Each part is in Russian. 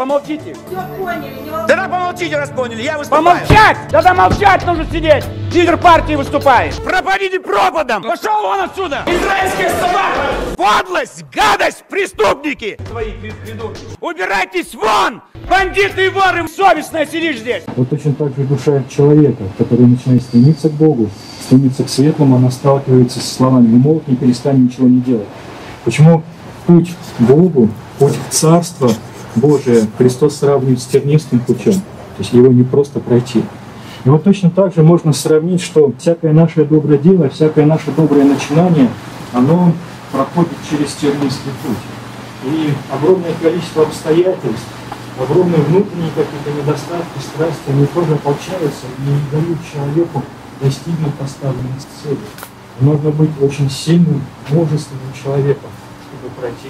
помолчите. Все поняли, не волнуйтесь. Тогда помолчите, раз поняли, я выступаю. Помолчать! Да молчать нужно сидеть! Лидер партии выступает! Пропадите пропадом! Пошел вон отсюда! Израильская собака! Подлость, гадость, преступники! Твои придурки! Убирайтесь вон! Бандиты и воры! Совестно сидишь здесь! Вот точно так же душа человека, который начинает стремиться к Богу, стремиться к светлому, она сталкивается с словами «не молк, не перестань ничего не делать». Почему путь к Богу, путь в Царство Божие Христос сравнивает с тернистым путем, то есть его не просто пройти. И вот точно так же можно сравнить, что всякое наше доброе дело, всякое наше доброе начинание, оно проходит через тернистый путь. И огромное количество обстоятельств, огромные внутренние какие-то недостатки, страсти, они тоже ополчаются и не дают человеку достигнуть поставленных целей. Нужно быть очень сильным, мужественным человеком, чтобы пройти.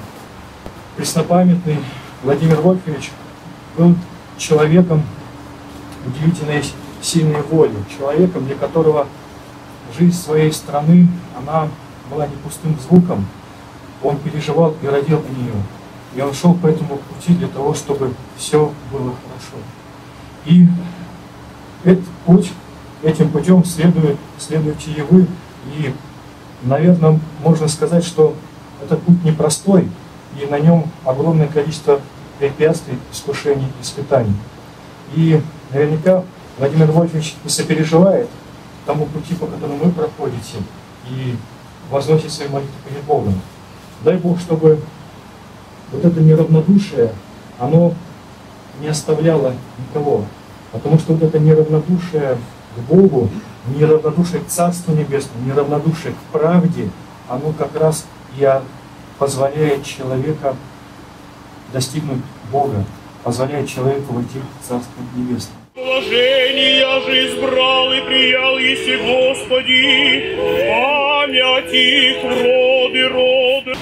Преснопамятный Владимир Вольфович был человеком удивительной сильной воли, человеком, для которого жизнь своей страны, она была не пустым звуком. Он переживал и родил нее. И он шел по этому пути для того, чтобы все было хорошо. И этот путь, этим путем следуете и вы. И, наверное, можно сказать, что этот путь непростой, и на нем огромное количество препятствий, искушений, испытаний. И наверняка Владимир Вольфович сопереживает тому пути, по которому вы проходите, и возносит свои молитвы перед Богом. Дай Бог, чтобы вот это неравнодушие, оно не оставляло никого. Потому что вот это неравнодушие к Богу, неравнодушие к Царству Небесному, неравнодушие к правде, оно как раз и позволяет человеку достигнуть Бога, позволяет человеку войти в Царство Небесное. Положение я же избрал и приял, еси Господи, память их в роды роды.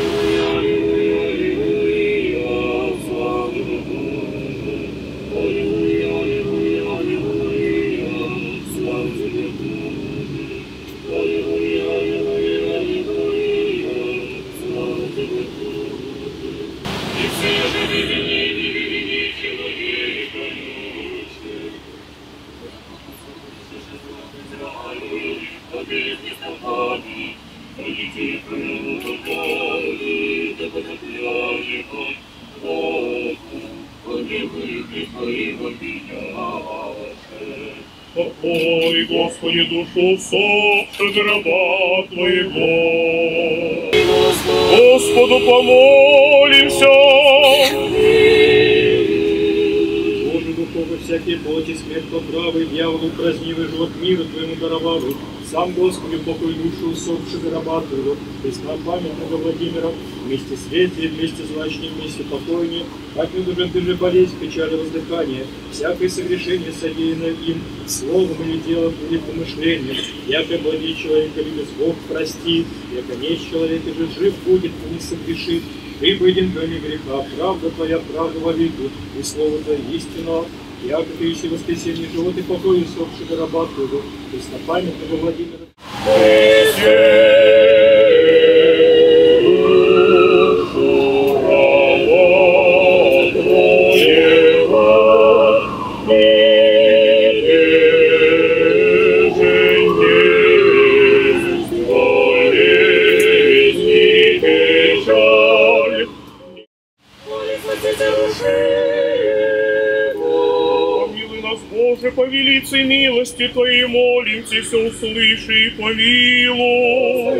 Ой, Господи, душу усопших раба Твоего. Господу помолимся. Боже, духовно всякие плоти, смерть поправы, дьяволу празднивый живот миру Твоему даровавый. Сам, Господи, покой душу усопших раба Твоего, преснопамятного Владимира, вместе светлее, вместе злачнее, вместе покойнее, как не нужен ты же болезнь, печали, воздыхание, всякое согрешение, содеянное им, словом или делом, или помышлением, яко благий человека любит Бог простит, яко несть человека же жив будет, и не согрешит. Ты выйден в доме греха, правда Твоя, правда во веку, и слово Твое истинно, яко ты ищи воскресенье живот и покой усопшего раба Твоего, преснопамятного Владимира. Боже, по велицей милости Твоей молимся, услыши и помилуй.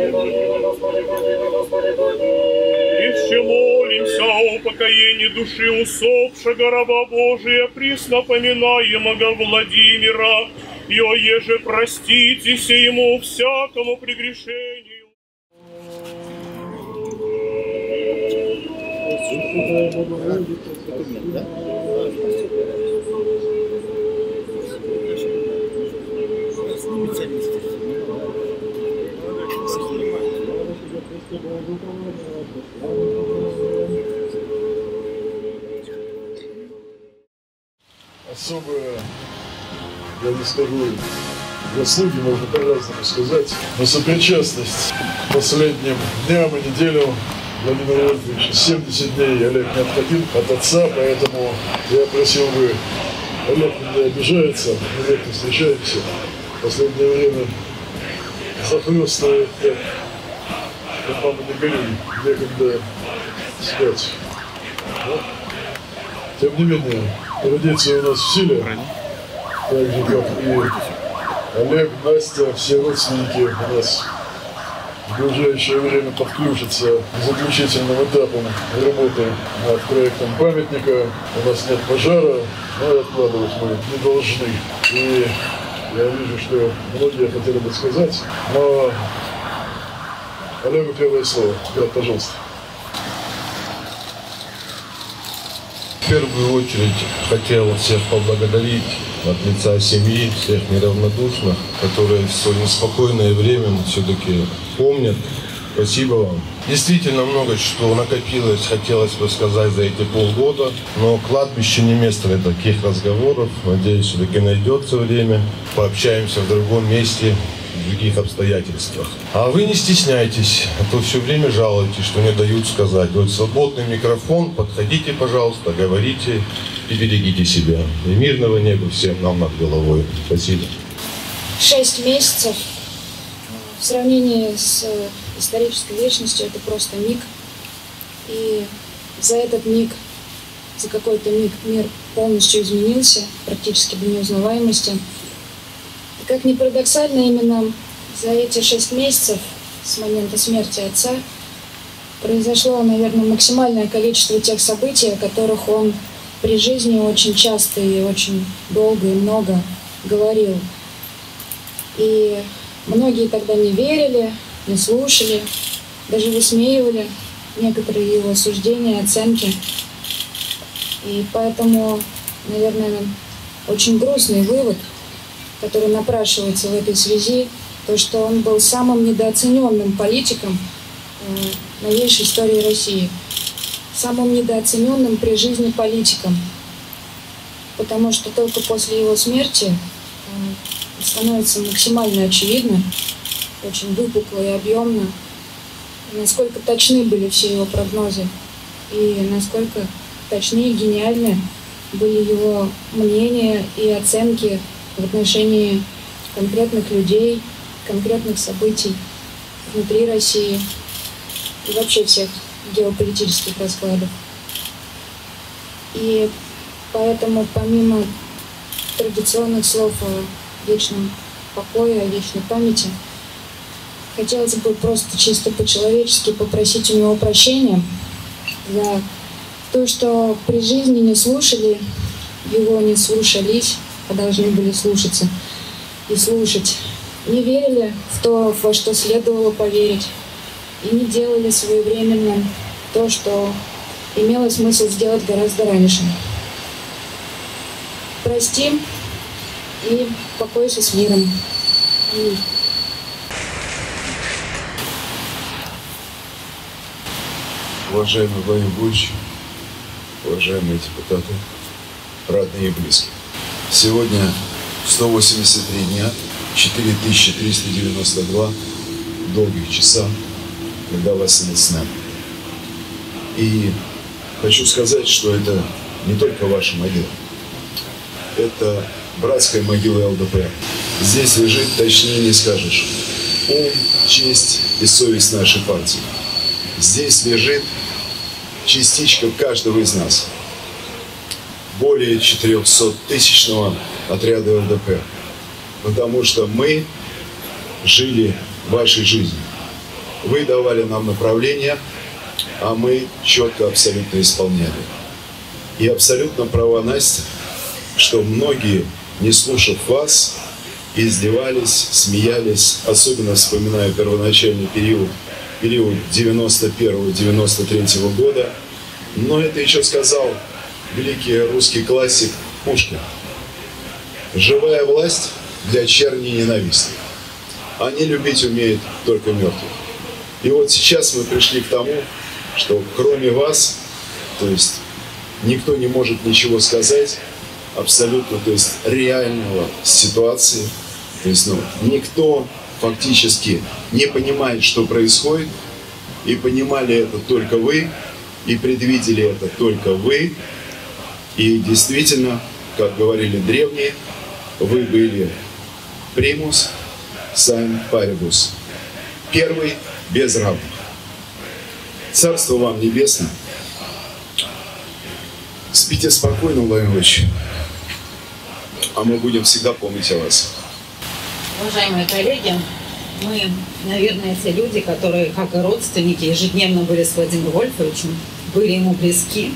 Еще молимся о упокоении души усопшего раба Божия, преснопоминаемого Владимира, и о еже проститесь ему всякому прегрешению. Особое, я не скажу, заслуги, можно по-разному сказать, но сопричастность последним дням и неделям Владимир Вольфович, 70 дней Олег не отходил от отца, поэтому я просил бы, Олег не обижается, мы редко встречаемся. В последнее время захлёстывает, как мама не горюй, некогда спать. Но, тем не менее, традиция у нас в силе, так же, как и Олег, Настя, все родственники у нас в ближайшее время подключатся к заключительным этапам работы над проектом памятника. У нас нет пожара, но и откладывать мы не должны. И я вижу, что многие хотели бы сказать, но Олегу первое слово. Брат, пожалуйста. В первую очередь хотел всех поблагодарить от лица семьи, всех неравнодушных, которые в свое неспокойное время все-таки помнят. Спасибо вам. Действительно много что накопилось, хотелось бы сказать за эти полгода, но кладбище не место для таких разговоров. Надеюсь, все-таки найдется время, пообщаемся в другом месте, в других обстоятельствах. А вы не стесняйтесь, а то все время жалуетесь, что не дают сказать. Вот свободный микрофон, подходите, пожалуйста, говорите и берегите себя. И мирного неба всем нам над головой. Спасибо. 6 месяцев в сравнении с исторической вечностью это просто миг. И за этот миг, за какой-то миг мир полностью изменился, практически до неузнаваемости. И как ни парадоксально, именно за эти 6 месяцев с момента смерти отца произошло, наверное, максимальное количество тех событий, о которых он при жизни очень часто и очень долго и много говорил. И многие тогда не верили, не слушали, даже высмеивали некоторые его суждения, оценки. И поэтому, наверное, очень грустный вывод, который напрашивается в этой связи, то, что он был самым недооцененным политиком новейшей истории России, самым недооцененным при жизни политиком, потому что только после его смерти становится максимально очевидно, очень выпукло и объемно, насколько точны были все его прогнозы и насколько точны и гениальны были его мнения и оценки в отношении конкретных людей, конкретных событий внутри России и вообще всех геополитических раскладов. И поэтому, помимо традиционных слов о вечном покое, о вечной памяти, хотелось бы просто чисто по-человечески попросить у него прощения за то, что при жизни не слушали его, не слушались, а должны были слушаться и слушать. Не верили в то, во что следовало поверить, и не делали своевременно то, что имело смысл сделать гораздо раньше. Прости и покойся с миром. Аминь. Уважаемый Владимир Вольфович, уважаемые депутаты, родные и близкие. Сегодня 183 дня, 4392 долгих часа, когда вас нет с нами. И хочу сказать, что это не только ваша могила. Это братская могила ЛДПР. Здесь лежит, точнее не скажешь, ум, честь и совесть нашей партии. Здесь лежит частичка каждого из нас. Более 400-тысячного отряда ЛДПР. Потому что мы жили вашей жизнью. Вы давали нам направление, а мы четко, абсолютно исполняли. И абсолютно права Настя, что многие, не слушав вас, издевались, смеялись, особенно вспоминая первоначальный период 91-93 года. Но это еще сказал великий русский классик Пушкин. Живая власть для черни ненавистных. Они любить умеют только мертвых. И вот сейчас мы пришли к тому, что кроме вас, то есть никто не может ничего сказать абсолютно, то есть реального ситуации, то есть никто фактически не понимает, что происходит, И понимали это только вы, и предвидели это только вы. И действительно, как говорили древние, вы были примус сан парибус, первый без равных. Царство вам небесное. Спите спокойно, Владимир Ильич, а мы будем всегда помнить о вас. Уважаемые коллеги, мы, наверное, те люди, которые, как и родственники, ежедневно были с Владимиром Вольфовичем, были ему близки.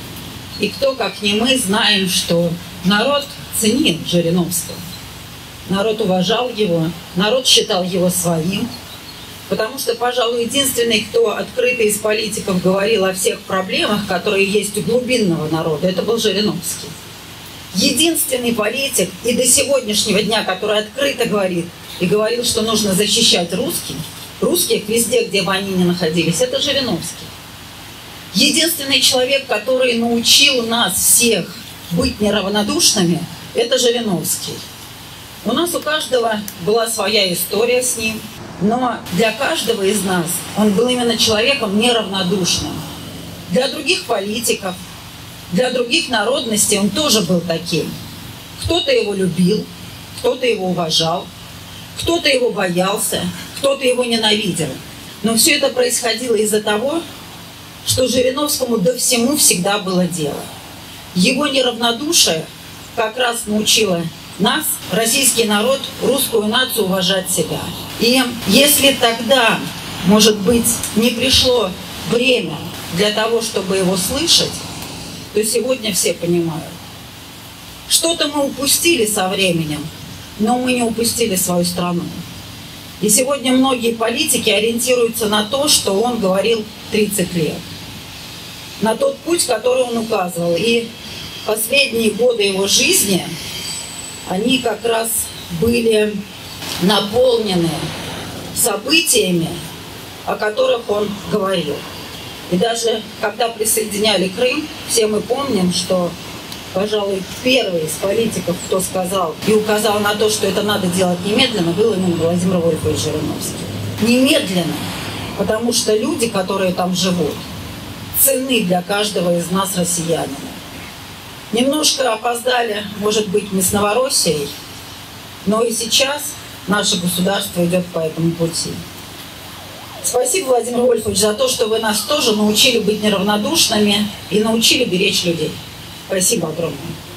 И кто, как не мы, знаем, что народ ценил Жириновского. Народ уважал его, народ считал его своим. Потому что, пожалуй, единственный, кто открыто из политиков говорил о всех проблемах, которые есть у глубинного народа, это был Жириновский. Единственный политик и до сегодняшнего дня, который открыто говорит и говорил, что нужно защищать русских везде, где бы они ни находились, это Жириновский. Единственный человек, который научил нас всех быть неравнодушными, это Жириновский. У нас у каждого была своя история с ним. Но для каждого из нас он был именно человеком неравнодушным. Для других политиков, для других народностей он тоже был таким. Кто-то его любил, кто-то его уважал, кто-то его боялся, кто-то его ненавидел. Но все это происходило из-за того, что Жириновскому до всему всегда было дело. Его неравнодушие как раз научило нас, российский народ, русскую нацию, уважать себя. И если тогда, может быть, не пришло время для того, чтобы его слышать, то сегодня все понимают. Что-то мы упустили со временем, но мы не упустили свою страну. И сегодня многие политики ориентируются на то, что он говорил 30 лет. На тот путь, который он указывал. И последние годы его жизни, они как раз были наполнены событиями, о которых он говорил. И даже когда присоединяли Крым, все мы помним, что, пожалуй, первый из политиков, кто сказал и указал на то, что это надо делать немедленно, был именно Владимир Вольфович Жириновский. Немедленно, потому что люди, которые там живут, ценны для каждого из нас, россиянина. Немножко опоздали, может быть, мы с Новороссией, но и сейчас наше государство идет по этому пути. Спасибо, Владимир Вольфович, за то, что вы нас тоже научили быть неравнодушными и научили беречь людей. Спасибо огромное.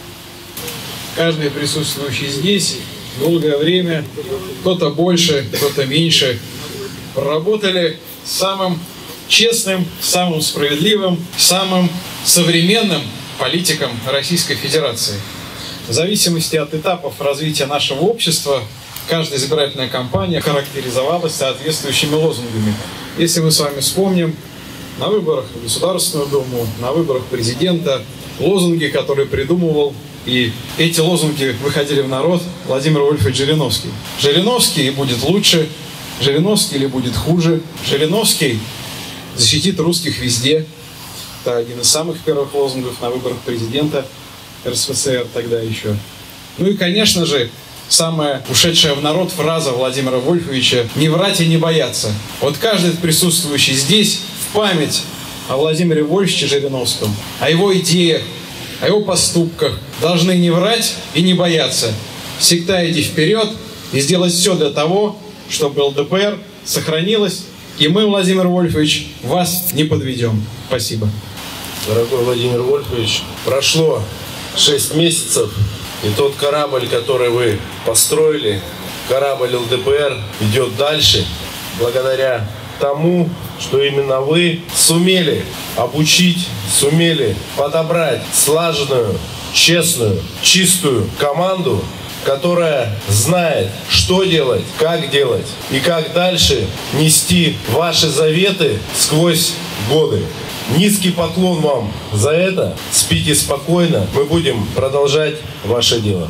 Каждый присутствующий здесь долгое время, кто-то больше, кто-то меньше, проработали самым честным, самым справедливым, самым современным политикам Российской Федерации. В зависимости от этапов развития нашего общества, каждая избирательная кампания характеризовалась соответствующими лозунгами. Если мы с вами вспомним, на выборах в Государственную Думу, на выборах президента, лозунги, которые придумывал, и эти лозунги выходили в народ, Владимир Вольфович Жириновский. Жириновский будет лучше, Жириновский или будет хуже, Жириновский защитит русских везде. Это один из самых первых лозунгов на выборах президента РСФСР тогда еще. Ну и, конечно же, самая ушедшая в народ фраза Владимира Вольфовича «не врать и не бояться». Вот каждый присутствующий здесь в память о Владимире Вольфовиче Жириновском, о его идеях, о его поступках должны не врать и не бояться. Всегда идти вперед и сделать все для того, чтобы ЛДПР сохранилась, и мы, Владимир Вольфович, вас не подведем. Спасибо. Дорогой Владимир Вольфович, прошло 6 месяцев, и тот корабль, который вы построили, корабль ЛДПР, идет дальше, благодаря тому, что именно вы сумели обучить, сумели подобрать слаженную, честную, чистую команду, которая знает, что делать, и как дальше нести ваши заветы сквозь годы. Низкий поклон вам за это. Спите спокойно. Мы будем продолжать ваше дело.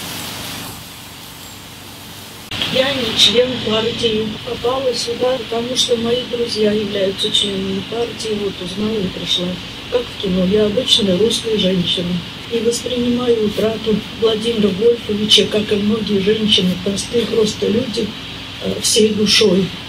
Я не член партии. Попала сюда, потому что мои друзья являются членами партии. Вот узнала и пришла. Как в кино. Я обычная русская женщина. И воспринимаю утрату Владимира Вольфовича, как и многие женщины, простые просто люди, всей душой.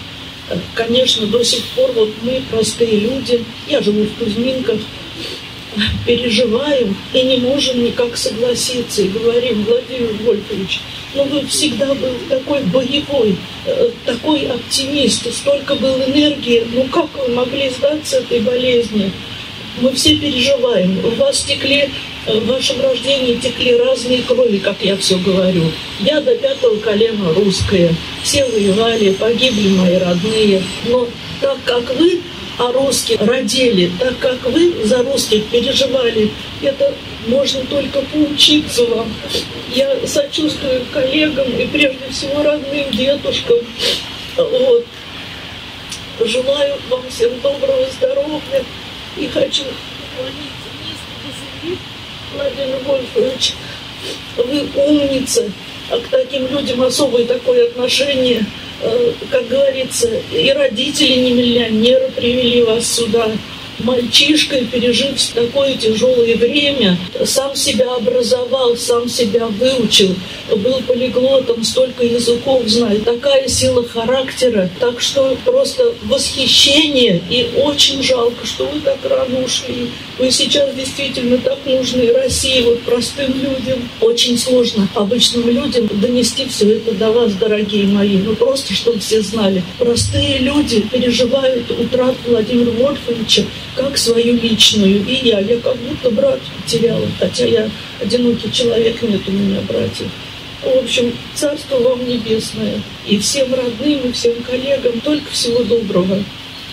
Конечно, до сих пор вот мы, простые люди, я живу в Кузьминках, переживаем и не можем никак согласиться. И говорим: Владимир Вольфович, ну вы всегда был такой боевой, такой оптимист, столько был энергии, ну как вы могли сдаться этой болезни? Мы все переживаем. У вас текли, в вашем рождении текли разные крови, как я все говорю. Я до 5-го колена русская. Все воевали, погибли мои родные. Но так как вы о русских родили, так как вы за русских переживали, это можно только поучиться вам. Я сочувствую коллегам и прежде всего родным дедушкам. Вот. Желаю вам всем доброго здоровья. И хочу поклониться низко до земли, Владимир Вольфович, вы умница, а к таким людям особое такое отношение, как говорится, и родители не миллионеры привели вас сюда. Мальчишкой, пережив такое тяжелое время, сам себя образовал, сам себя выучил, был полиглотом, столько языков знает, такая сила характера, так что просто восхищение, и очень жалко, что вы так рано ушли. Вы сейчас действительно так нужны России, вот простым людям. Очень сложно обычным людям донести все это до вас, дорогие мои, ну просто, чтобы все знали. Простые люди переживают утрату Владимира Вольфовича как свою личную. И я как будто брат потеряла, хотя я одинокий человек, нет у меня братьев. В общем, царство вам небесное. И всем родным, и всем коллегам только всего доброго.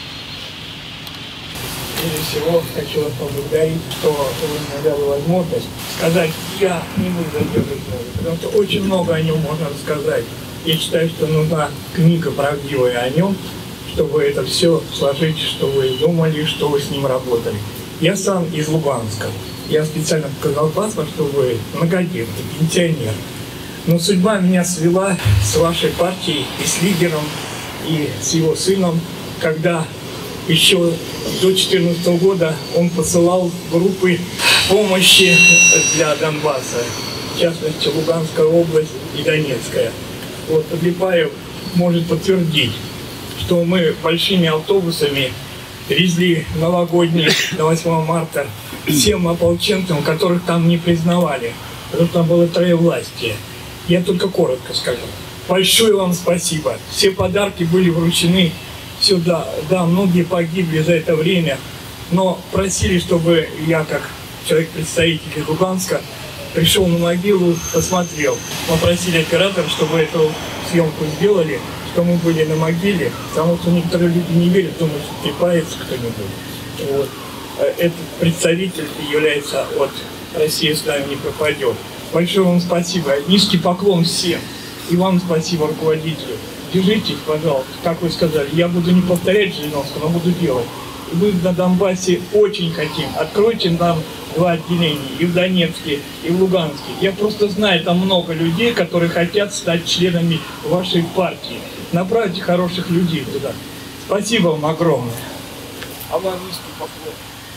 Прежде всего, хочу вас поблагодарить, что вы мне дали возможность сказать. Я не буду задерживать много, потому что очень много о нем можно рассказать. Я считаю, что нужна книга правдивая о нем, чтобы это все сложить, что вы думали, что вы с ним работали. Я сам из Луганска. Я специально показал паспорт, что вы многодетный, пенсионер. Но судьба меня свела с вашей партией и с лидером, и с его сыном, когда еще до 2014 года он посылал группы помощи для Донбасса, в частности Луганская область и Донецкая. Вот Подлипаев может подтвердить, что мы большими автобусами везли новогодние на 8 марта всем ополченцам, которых там не признавали, потому что там было троевластие. Я только коротко скажу. Большое вам спасибо. Все подарки были вручены сюда. Да, многие погибли за это время, но просили, чтобы я, как человек-представитель из Луганска, пришел на могилу, посмотрел. Попросили оператора, чтобы эту съемку сделали, что мы были на могиле, потому что некоторые люди не верят, думают, что трепается кто-нибудь. Вот. Этот представитель является от России, с нами не пропадет. Большое вам спасибо. Низкий поклон всем. И вам спасибо, руководителю. Держитесь, пожалуйста, как вы сказали. Я буду не повторять Жириновского, но буду делать. Мы на Донбассе очень хотим. Откройте нам 2 отделения, и в Донецке, и в Луганске. Я просто знаю, там много людей, которые хотят стать членами вашей партии. Направьте хороших людей туда. Спасибо вам огромное. А вам низкий поклон.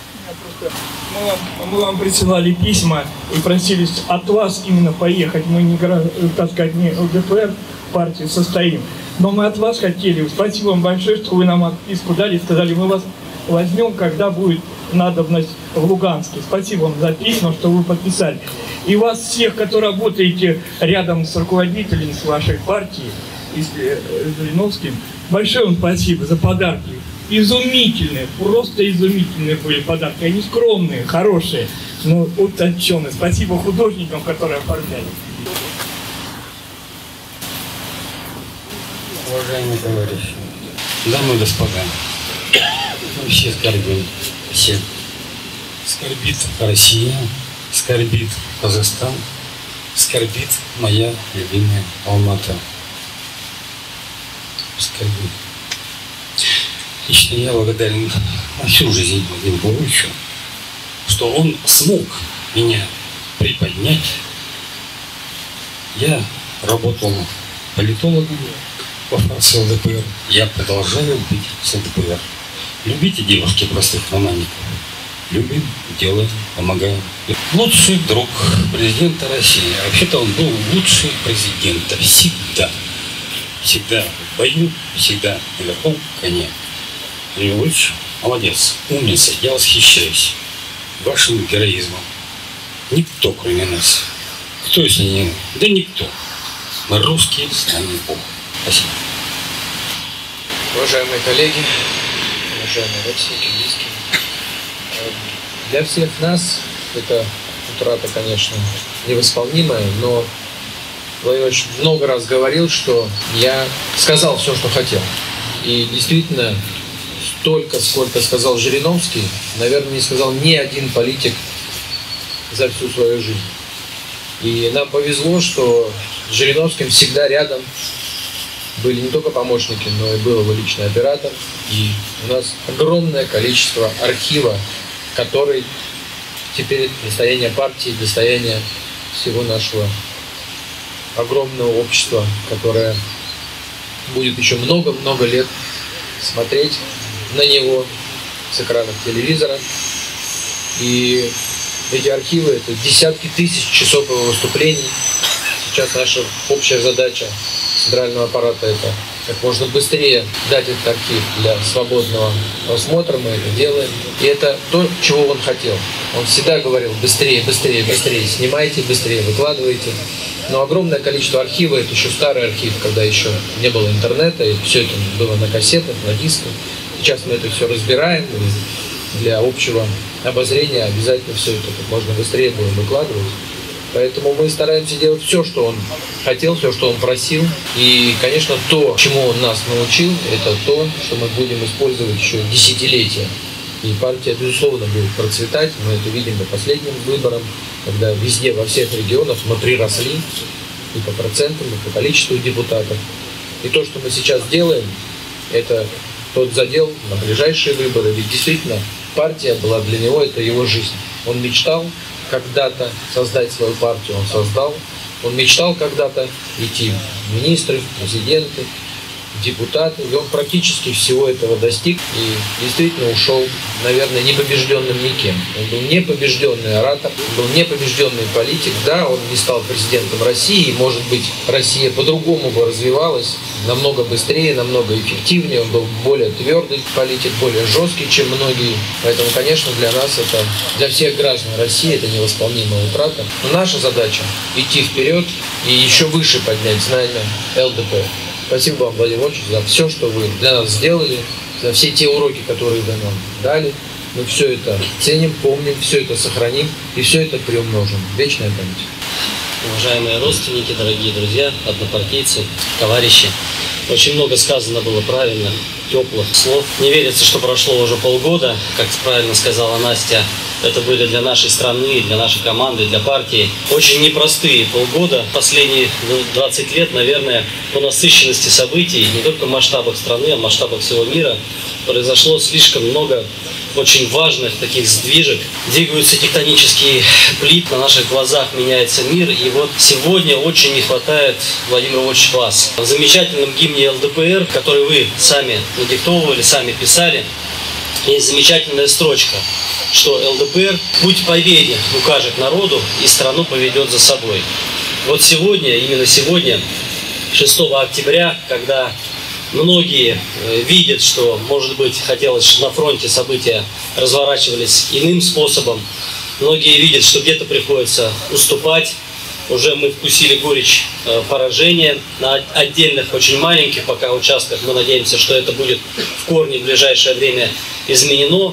Мы вам присылали письма и просили от вас именно поехать. Мы не, так сказать, не ЛДПР партии состоим, но мы от вас хотели. Спасибо вам большое, что вы нам отписку дали, сказали, мы вас возьмем, когда будет надобность в Луганске. Спасибо вам за письма, что вы подписали. И вас всех, которые работаете рядом с руководителем с вашей партии, и с Жириновским, большое вам спасибо за подарки. Изумительные, просто изумительные были подарки. Они скромные, хорошие, но утонченные. Спасибо художникам, которые оформляли. Уважаемые товарищи, дамы и господа, все скорбим, все. Скорбит Россия, скорбит Казахстан, скорбит моя любимая Алмата. Скорбит. Лично я благодарен на всю жизнь Владимиру Павловичу, что он смог меня приподнять. Я работал политологом в ЛДПР. Я продолжаю быть с ЛДПР. Любите, девушки, простых романиков. Любим, делаем, помогаем. Лучший друг президента России. Вообще-то он был лучший президент всегда. всегда в бою, всегда на верхом коне. Владимир Вольфович, молодец, умница, я восхищаюсь вашим героизмом. Никто, кроме нас. Кто, если не мы? Да никто. Мы русские, с нами Бог. Спасибо. Уважаемые коллеги, уважаемые родственники, близкие. Для всех нас это утрата, конечно, невосполнимая, но Владимир Ильич много раз говорил, что я сказал все, что хотел. И действительно, столько, сколько сказал Жириновский, наверное, не сказал ни один политик за всю свою жизнь. И нам повезло, что с Жириновским всегда рядом были не только помощники, но и был его личный оператор. И у нас огромное количество архива, который теперь достояние партии, достояние всего нашего огромного общества, которое будет еще много-много лет смотреть на него с экранов телевизора. И эти архивы — это десятки тысяч часов его выступлений. Сейчас наша общая задача центрального аппарата — это как можно быстрее дать этот архив для свободного просмотра. Мы это делаем. И это то, чего он хотел. Он всегда говорил: быстрее, быстрее, быстрее, снимайте, быстрее выкладывайте. Но огромное количество архива — это еще старый архив, когда еще не было интернета, и все это было на кассетах, на дисках. Сейчас мы это все разбираем, и для общего обозрения обязательно все это как можно быстрее будем выкладывать. Поэтому мы стараемся делать все, что он хотел, все, что он просил. И, конечно, то, чему он нас научил, это то, что мы будем использовать еще десятилетия. И партия, безусловно, будет процветать. Мы это видим по последним выборам, когда везде, во всех регионах мы приросли и по процентам, и по количеству депутатов. И то, что мы сейчас делаем, это тот задел на ближайшие выборы. Ведь действительно партия была для него, это его жизнь. Он мечтал когда-то создать свою партию, он создал. Он мечтал когда-то идти в министры, в президенты, в депутаты. И он практически всего этого достиг и действительно ушел, наверное, непобежденным никем. Он был непобежденный оратор, он был непобежденный политик. Да, он не стал президентом России, и, может быть, Россия по-другому бы развивалась, намного быстрее, намного эффективнее. Он был более твердый политик, более жесткий, чем многие. Поэтому, конечно, для нас это, для всех граждан России, это невосполнимая утрата. Но наша задача — идти вперед и еще выше поднять знамя ЛДПР. Спасибо вам, Владимир Вольфович, за все, что вы для нас сделали, за все те уроки, которые вы нам дали. Мы все это ценим, помним, все это сохраним и все это приумножим. Вечная память. Уважаемые родственники, дорогие друзья, однопартийцы, товарищи, очень много сказано было правильных, теплых слов. Не верится, что прошло уже полгода, как правильно сказала Настя. Это были для нашей страны, для нашей команды, для партии очень непростые полгода. Последние 20 лет, наверное, по насыщенности событий, не только в масштабах страны, а в масштабах всего мира, произошло слишком много очень важных таких сдвижек. Двигаются тектонические плиты, на наших глазах меняется мир. И вот сегодня очень не хватает, Владимир Вольфович, вас. В замечательном гимне ЛДПР, который вы сами надиктовывали, сами писали, есть замечательная строчка, что ЛДПР путь к победе укажет народу и страну поведет за собой. Вот сегодня, именно сегодня, 6 октября, когда многие видят, что, может быть, хотелось, чтобы на фронте события разворачивались иным способом, многие видят, что где-то приходится уступать. Уже мы вкусили горечь поражения на отдельных, очень маленьких пока участках. Мы надеемся, что это будет в корне в ближайшее время изменено.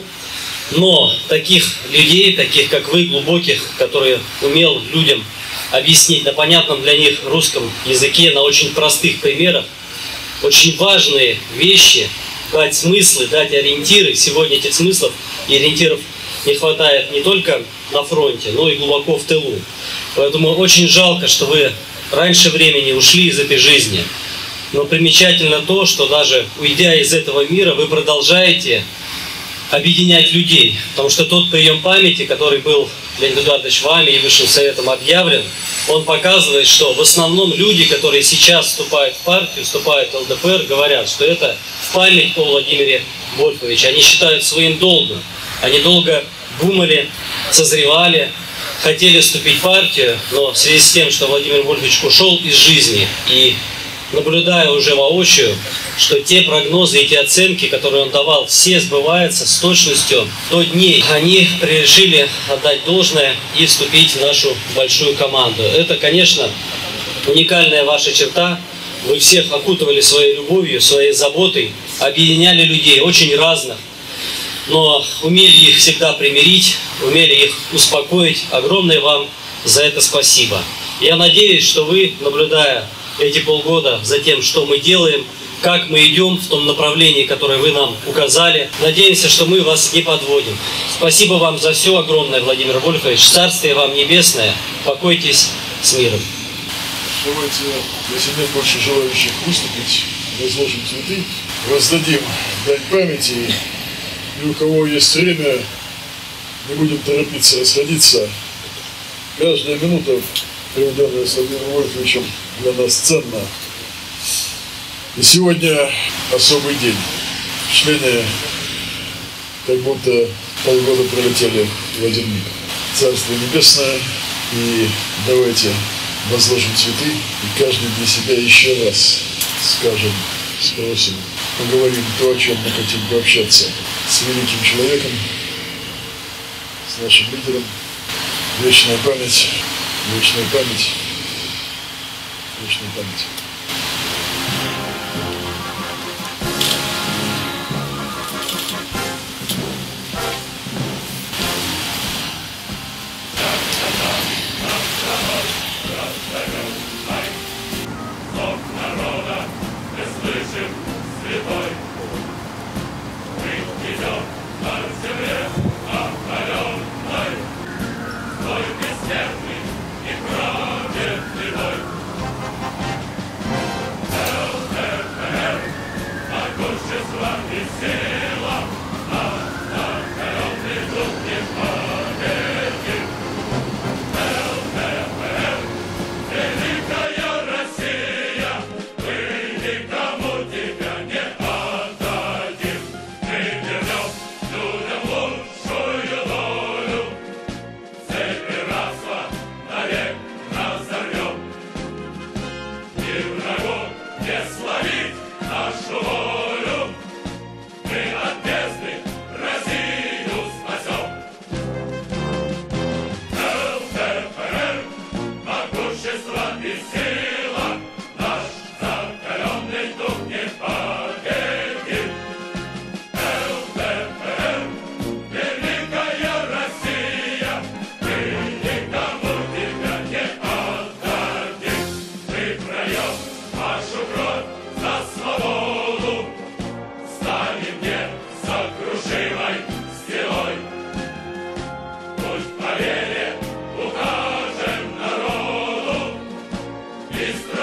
Но таких людей, таких как вы, глубоких, которые умел людям объяснить на понятном для них русском языке, на очень простых примерах, очень важные вещи, дать смыслы, дать ориентиры. Сегодня этих смыслов и ориентиров не хватает не только на фронте, но и глубоко в тылу. Поэтому очень жалко, что вы раньше времени ушли из этой жизни. Но примечательно то, что даже уйдя из этого мира, вы продолжаете объединять людей. Потому что тот прием памяти, который был, Леонид Эдуардович, вами и Высшим Советом объявлен, он показывает, что в основном люди, которые сейчас вступают в партию, вступают в ЛДПР, говорят, что это в память о Владимире Вольфовиче. Они считают своим долгом. Они долго думали, созревали, хотели вступить в партию, но в связи с тем, что Владимир Вольфович ушел из жизни, и наблюдаю уже воочию, что те прогнозы и те оценки, которые он давал, все сбываются с точностью до дней. Они решили отдать должное и вступить в нашу большую команду. Это, конечно, уникальная ваша черта. Вы всех окутывали своей любовью, своей заботой, объединяли людей очень разных, но умели их всегда примирить, умели их успокоить. Огромное вам за это спасибо. Я надеюсь, что вы, наблюдая эти полгода за тем, что мы делаем, как мы идем в том направлении, которое вы нам указали, надеемся, что мы вас не подводим. Спасибо вам за все огромное, Владимир Вольфович. Царствие вам небесное. Покойтесь с миром. Давайте, если нет больше желающих выступить, разложим цветы, раздадим дань памяти. И у кого есть время, не будем торопиться расходиться. Каждая минута, проведенная с Владимиром Вольфовичем, для нас ценна. И сегодня особый день. Впечатление, как будто полгода пролетели в один миг. Царство Небесное. И давайте возложим цветы, и каждый для себя еще раз скажем, спросим, поговорим то, о чем мы хотим пообщаться с великим человеком, с нашим лидером. Вечная память, вечная память, вечная память. Укажем народу,